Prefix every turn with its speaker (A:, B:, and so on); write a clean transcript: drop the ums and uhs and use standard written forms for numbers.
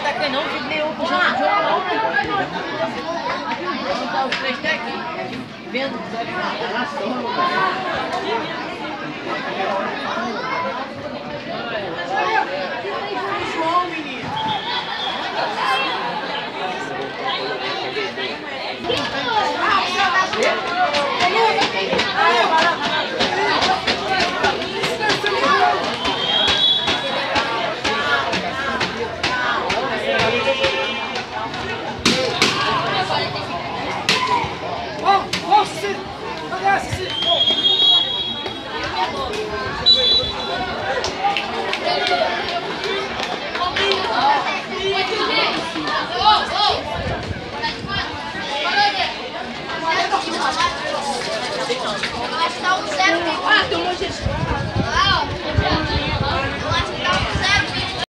A: ataquei não, fico nenhum puxando o jogo não. Vamos dar os 3 técnicos. Vendo. João, menino.
B: Ah, tomou Jesus.